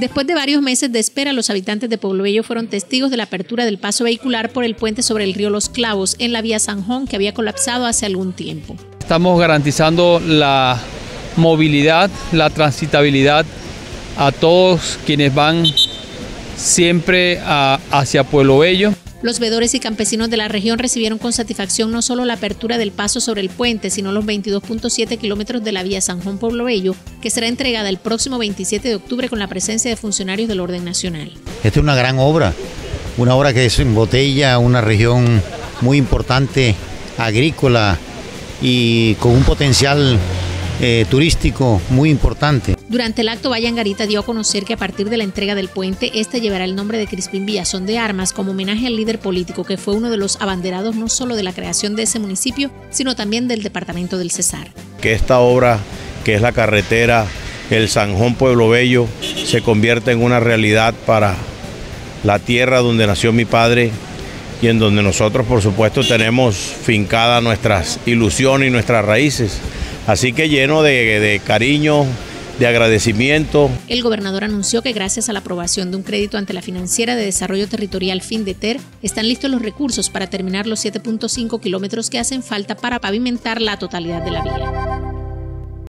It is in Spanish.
Después de varios meses de espera, los habitantes de Pueblo Bello fueron testigos de la apertura del paso vehicular por el puente sobre el río Los Clavos en la vía San Juan, que había colapsado hace algún tiempo. Estamos garantizando la movilidad, la transitabilidad a todos quienes van siempre hacia Pueblo Bello. Los veedores y campesinos de la región recibieron con satisfacción no solo la apertura del paso sobre el puente, sino los 22.7 kilómetros de la vía San Juan Pueblo Bello, que será entregada el próximo 27 de octubre con la presencia de funcionarios del orden nacional. Esta es una gran obra, una obra que embotella una región muy importante, agrícola y con un potencial turístico muy importante. Durante el acto, Valle Angarita dio a conocer que a partir de la entrega del puente, este llevará el nombre de Crispín Villazón de Armas como homenaje al líder político que fue uno de los abanderados no solo de la creación de ese municipio, sino también del departamento del Cesar. Que esta obra, que es la carretera El San Juan Pueblo Bello, se convierta en una realidad para la tierra donde nació mi padre y en donde nosotros, por supuesto, tenemos fincadas nuestras ilusiones y nuestras raíces. Así que lleno de cariño, de agradecimiento. El gobernador anunció que gracias a la aprobación de un crédito ante la Financiera de Desarrollo Territorial FINDETER, están listos los recursos para terminar los 7.5 kilómetros que hacen falta para pavimentar la totalidad de la vía.